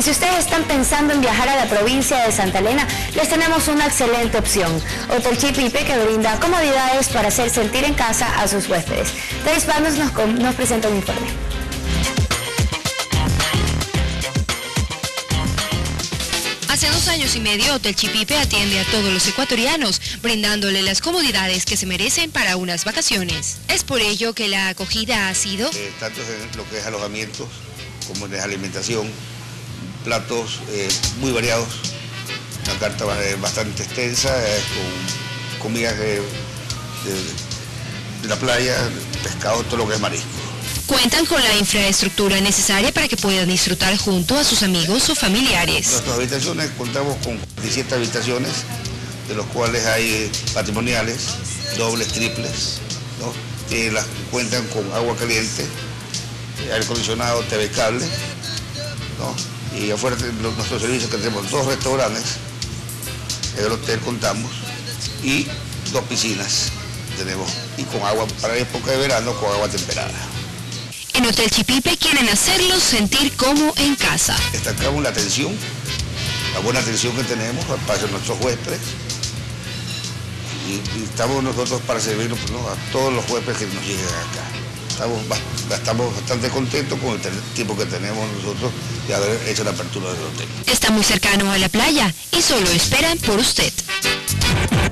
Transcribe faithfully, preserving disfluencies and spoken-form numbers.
si ustedes están pensando en viajar a la provincia de Santa Elena, les tenemos una excelente opción. Hotel Chipipe, que brinda comodidades para hacer sentir en casa a sus huéspedes. Thais Bandos nos, nos presenta un informe. Hace dos años y medio, Hotel Chipipe atiende a todos los ecuatorianos, brindándole las comodidades que se merecen para unas vacaciones. Es por ello que la acogida ha sido... Eh, tanto en lo que es alojamientos, como en alimentación, platos eh, muy variados, una carta bastante extensa, eh, con comidas de, de, de la playa, pescado, todo lo que es marisco. Cuentan con la infraestructura necesaria para que puedan disfrutar junto a sus amigos o familiares. Nuestras habitaciones, contamos con diecisiete habitaciones, de los cuales hay patrimoniales, dobles, triples, ¿no? Que las cuentan con agua caliente, aire acondicionado, T V cable, ¿no? Y afuera los, nuestros servicios, que tenemos dos restaurantes, en el hotel contamos, y dos piscinas tenemos, y con agua para época de verano, con agua temperada. En Hotel Chipipe quieren hacerlos sentir como en casa. Destacamos la atención, la buena atención que tenemos para nuestros huéspedes, y, y estamos nosotros para servirnos, ¿no?, a todos los huéspedes que nos lleguen acá. Estamos, estamos bastante contentos con el tiempo que tenemos nosotros de haber hecho la apertura del hotel. Está muy cercano a la playa y solo esperan por usted.